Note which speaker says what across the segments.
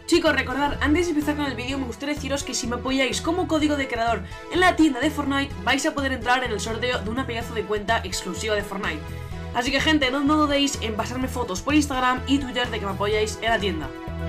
Speaker 1: Chicos, recordad, antes de empezar con el vídeo me gustaría deciros que si me apoyáis como código de creador en la tienda de Fortnite vais a poder entrar en el sorteo de una pedazo de cuenta exclusiva de Fortnite. Así que gente, no dudéis en pasarme fotos por Instagram y Twitter de que me apoyáis en la tienda.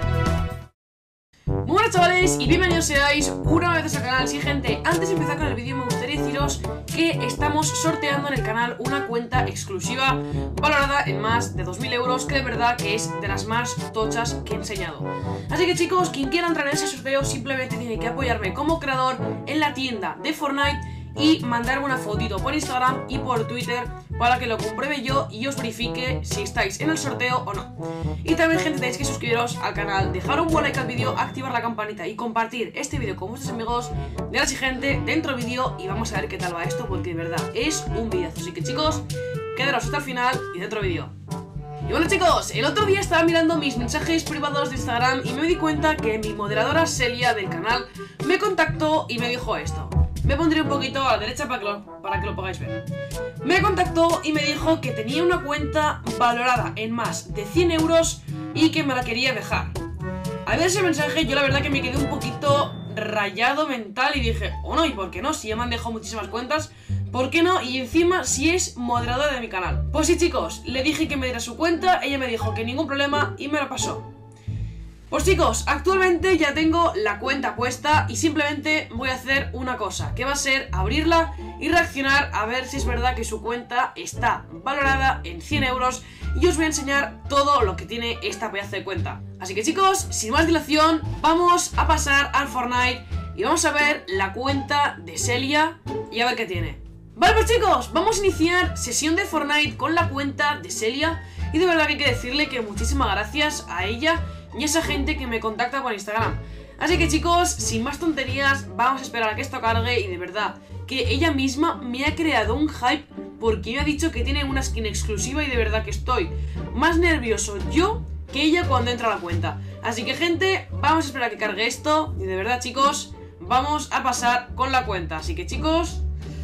Speaker 1: Muy buenas chavales y bienvenidos seáis una vez al canal. Sí gente, antes de empezar con el vídeo me gustaría deciros que estamos sorteando en el canal una cuenta exclusiva valorada en más de 2000 euros, que de verdad que es de las más tochas que he enseñado. Así que chicos, quien quiera entrar en ese sorteo simplemente tiene que apoyarme como creador en la tienda de Fortnite y mandarme una fotito por Instagram y por Twitter para que lo compruebe yo y os verifique si estáis en el sorteo o no. Y también gente, tenéis que suscribiros al canal, dejar un buen like al vídeo, activar la campanita y compartir este vídeo con vuestros amigos. De ahora sí gente, dentro del vídeo y vamos a ver qué tal va esto, porque de verdad es un videazo. Así que chicos, quedaros hasta el final y dentro del vídeo. Y bueno chicos, el otro día estaba mirando mis mensajes privados de Instagram y me di cuenta que mi moderadora Celia del canal me contactó y me dijo esto. Me pondré un poquito a la derecha para que lo podáis ver. Me contactó y me dijo que tenía una cuenta valorada en más de 100 euros y que me la quería dejar. Al ver ese mensaje yo la verdad que me quedé un poquito rayado mental y dije, oh no, ¿y por qué no? Si ya me han dejado muchísimas cuentas, ¿por qué no? Y encima si es moderadora de mi canal. Pues sí chicos, le dije que me diera su cuenta, ella me dijo que ningún problema y me la pasó. Pues chicos, actualmente ya tengo la cuenta puesta y simplemente voy a hacer una cosa, que va a ser abrirla y reaccionar a ver si es verdad que su cuenta está valorada en 100 euros y os voy a enseñar todo lo que tiene esta pedazo de cuenta. Así que chicos, sin más dilación, vamos a pasar al Fortnite y vamos a ver la cuenta de Celia y a ver qué tiene. Vale pues chicos, vamos a iniciar sesión de Fortnite con la cuenta de Celia y de verdad que hay que decirle que muchísimas gracias a ella y esa gente que me contacta por Instagram. Así que chicos, sin más tonterías, vamos a esperar a que esto cargue. Y de verdad, que ella misma me ha creado un hype porque me ha dicho que tiene una skin exclusiva. Y de verdad que estoy más nervioso yo que ella cuando entra a la cuenta. Así que gente, vamos a esperar a que cargue esto. Y de verdad chicos, vamos a pasar con la cuenta. Así que chicos,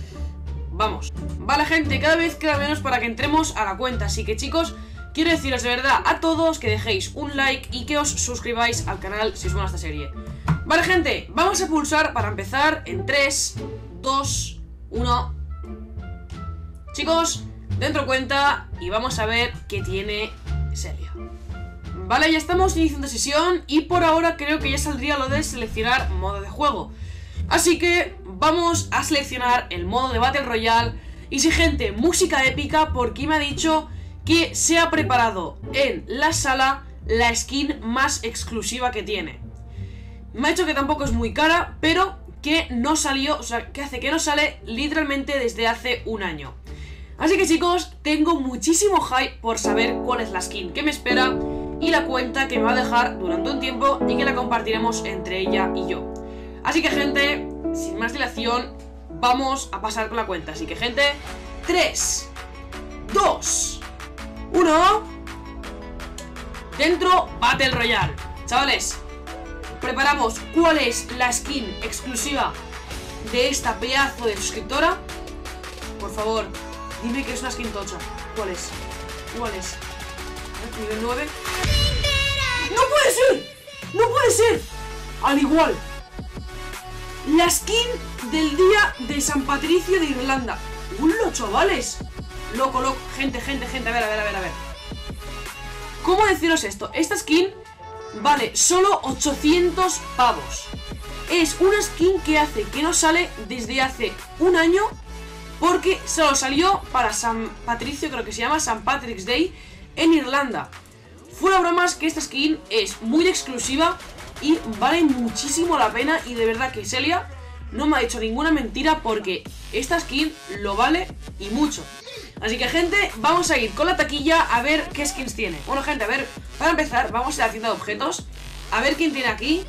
Speaker 1: vamos. Vale gente, cada vez queda menos para que entremos a la cuenta. Así que chicos, quiero deciros de verdad a todos que dejéis un like y que os suscribáis al canal si os mola esta serie. Vale gente, vamos a pulsar para empezar en 3, 2, 1. Chicos, dentro cuenta y vamos a ver qué tiene Celia. Vale, ya estamos iniciando sesión y por ahora creo que ya saldría lo de seleccionar modo de juego. Así que vamos a seleccionar el modo de Battle Royale. Y sí gente, música épica porque me ha dicho que se ha preparado en la sala la skin más exclusiva que tiene. Me ha dicho que tampoco es muy cara, pero que no salió, o sea, que hace que no sale literalmente desde hace un año. Así que chicos, tengo muchísimo hype por saber cuál es la skin que me espera y la cuenta que me va a dejar durante un tiempo y que la compartiremos entre ella y yo. Así que gente, sin más dilación, vamos a pasar con la cuenta. Así que gente, 3, 2, 1. Dentro Battle Royale. Chavales, preparamos cuál es la skin exclusiva de esta pedazo de suscriptora. Por favor, dime que es una skin tocha. ¿Cuál es? ¿Cuál es? Nivel 9. ¡No puede ser! ¡No puede ser! Al igual, la skin del día de San Patricio de Irlanda. ¡Hola, chavales! Loco, loco, gente, a ver. ¿Cómo deciros esto? Esta skin vale solo 800 pavos. Es una skin que hace que no sale desde hace un año porque solo salió para San Patricio, creo que se llama St. Patrick's Day, en Irlanda. Fuera bromas que esta skin es muy exclusiva y vale muchísimo la pena y de verdad que Celia no me ha dicho ninguna mentira porque esta skin lo vale y mucho. Así que gente, vamos a ir con la taquilla a ver qué skins tiene. Bueno gente, a ver, para empezar vamos a la tienda de objetos, a ver quién tiene aquí.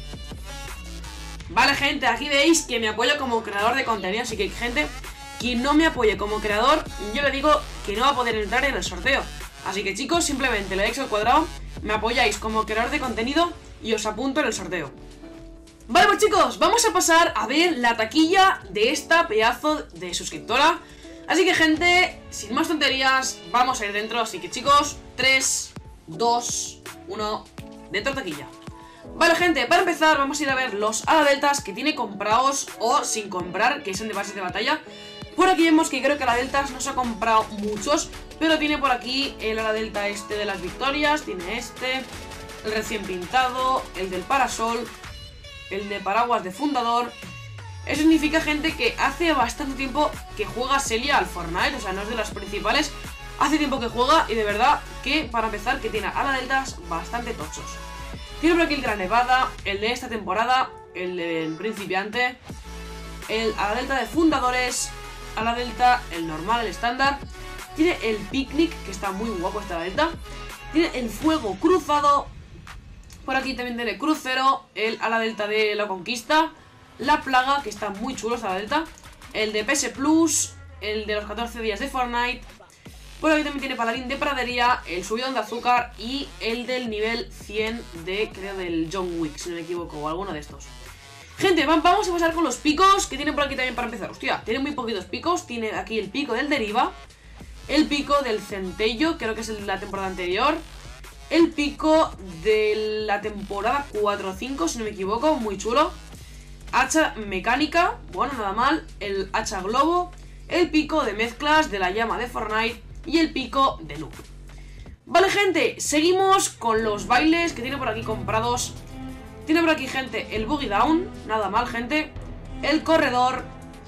Speaker 1: Vale gente, aquí veis que me apoya como creador de contenido. Así que gente, quien no me apoye como creador, yo le digo que no va a poder entrar en el sorteo. Asy que chicos, simplemente le dais al cuadrado, me apoyáis como creador de contenido y os apunto en el sorteo. Vale pues chicos, vamos a pasar a ver la taquilla de esta pedazo de suscriptora. Así que gente, sin más tonterías, vamos a ir dentro. Así que chicos, 3, 2, 1, dentro taquilla. Vale, gente, para empezar vamos a ir a ver los ala deltas que tiene comprados o sin comprar, que son de bases de batalla. Por aquí vemos que creo que ala deltas no se ha comprado muchos, pero tiene por aquí el ala delta este de las victorias, tiene este, el recién pintado, el del parasol, el de paraguas de fundador. Eso significa, gente, que hace bastante tiempo que juega Celia al Fortnite, o sea, no es de las principales. Hace tiempo que juega y de verdad que, para empezar, que tiene ala deltas bastante tochos. Tiene por aquí el Gran Nevada, el de esta temporada, el del principiante, el ala delta de fundadores, ala delta, el normal, el estándar. Tiene el picnic, que está muy guapo esta ala delta. Tiene el fuego cruzado. Por aquí también tiene crucero, el ala delta de la conquista, la plaga, que está muy chulo esta ala delta, el de PS Plus, el de los 14 días de Fortnite. Por aquí también tiene paladín de pradería, el subidón de azúcar y el del nivel 100 de, creo, del John Wick, si no me equivoco, o alguno de estos. Gente, vamos a pasar con los picos que tiene por aquí también para empezar. Hostia, tiene muy poquitos picos. Tiene aquí el pico del Deriva, el pico del Centello, creo que es el de la temporada anterior, el pico de la temporada 4 o 5, si no me equivoco, muy chulo. Hacha mecánica, bueno, nada mal. El hacha globo, el pico de mezclas de la llama de Fortnite y el pico de noob. Vale, gente, seguimos con los bailes que tiene por aquí comprados. Tiene por aquí, gente, el boogie down, nada mal, gente. El corredor,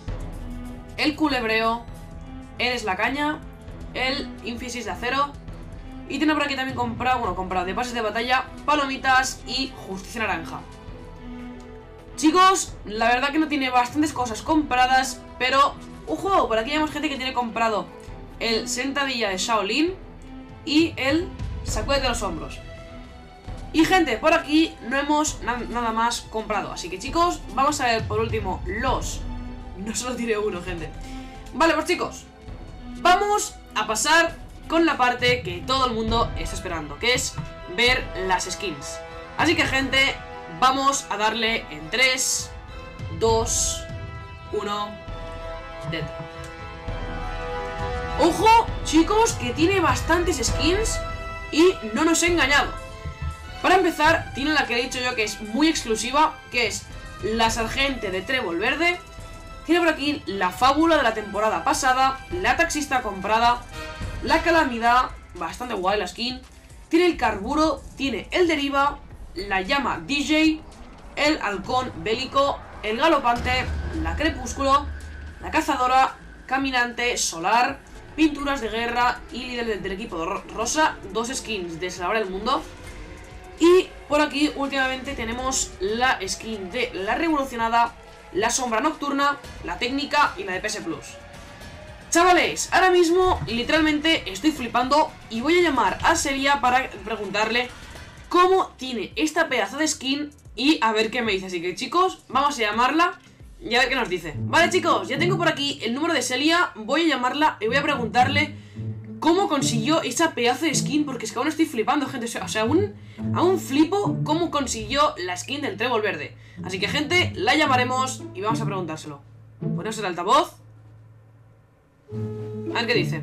Speaker 1: el culebreo, eres la caña, el infiesis de acero. Y tiene por aquí también comprado de bases de batalla, palomitas y justicia naranja. Chicos, la verdad que no tiene bastantes cosas compradas, pero ¡ojo! Por aquí vemos gente que tiene comprado el sentadilla de Shaolin y el sacude de los hombros. Y, gente, por aquí no hemos nada más comprado. Así que, chicos, vamos a ver por último los... No solo tiene uno, gente. Vale, pues, chicos, vamos a pasar con la parte que todo el mundo está esperando, que es ver las skins. Así que, gente, vamos a darle en 3, 2, 1, dentro. Ojo, chicos, que tiene bastantes skins y no nos he engañado. Para empezar, tiene la que he dicho yo que es muy exclusiva, que es la sargente de trébol verde. Tiene por aquí la fábula de la temporada pasada, la taxista comprada, la calamidad, bastante guay la skin. Tiene el carburo, tiene el deriva, la llama DJ, el halcón bélico, el galopante, la crepúsculo, la cazadora, caminante, solar, pinturas de guerra y líder del equipo de rosa, 2 skins de salvar el mundo. Y por aquí últimamente tenemos la skin de la revolucionada, la sombra nocturna, la técnica y la de PS Plus. Chavales, ahora mismo literalmente estoy flipando y voy a llamar a Celia para preguntarle cómo tiene esta pedazo de skin y a ver qué me dice. Así que, chicos, vamos a llamarla y a ver qué nos dice. Vale, chicos, ya tengo por aquí el número de Celia. Voy a llamarla y voy a preguntarle cómo consiguió esa pedazo de skin, porque es que aún estoy flipando, gente. O sea, aún flipo cómo consiguió la skin del trébol verde. Así que, gente, la llamaremos y vamos a preguntárselo. Ponemos el altavoz. A ver qué dice.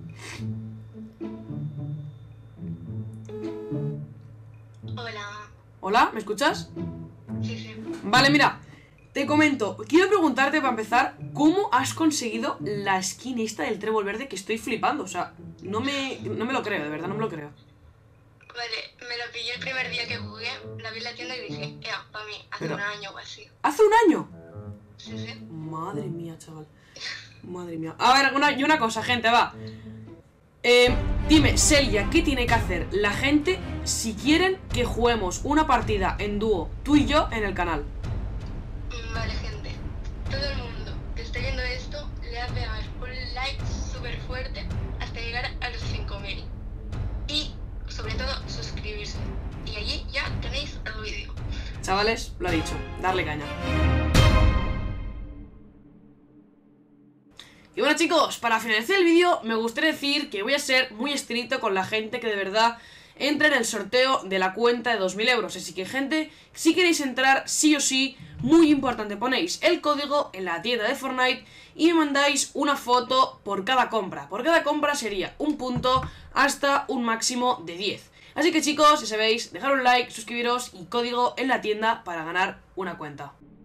Speaker 2: Hola.
Speaker 1: Hola, ¿me escuchas?
Speaker 2: Sí, sí.
Speaker 1: Vale, mira, te comento. Quiero preguntarte para empezar, ¿cómo has conseguido la skin esta del trébol verde? Que estoy flipando, o sea, no me lo creo, de verdad, no me lo creo.
Speaker 2: Vale, me la pillé el primer día que jugué, la vi en la tienda y dije, para mí, hace
Speaker 1: Pero,
Speaker 2: un año o así.
Speaker 1: ¿hace un año?
Speaker 2: Sí, sí.
Speaker 1: Madre mía, chaval. Madre mía. A ver, una cosa, gente, va. Dime, Celia, ¿qué tiene que hacer la gente si quieren que juguemos una partida en dúo, tú y yo, en el canal?
Speaker 2: Vale, gente. Todo el mundo que esté viendo esto le va a pegar un like súper fuerte hasta llegar a los 5000. Y, sobre todo, suscribirse. Y allí ya tenéis el vídeo.
Speaker 1: Chavales, lo ha dicho, darle caña. Y bueno, chicos, para finalizar el vídeo me gustaría decir que voy a ser muy estricto con la gente que de verdad entre en el sorteo de la cuenta de 2000 euros. Así que, gente, si queréis entrar, sí o sí, muy importante, ponéis el código en la tienda de Fortnite y me mandáis una foto por cada compra. Por cada compra sería un punto hasta un máximo de 10. Así que chicos, ya sabéis, dejar un like, suscribiros y código en la tienda para ganar una cuenta.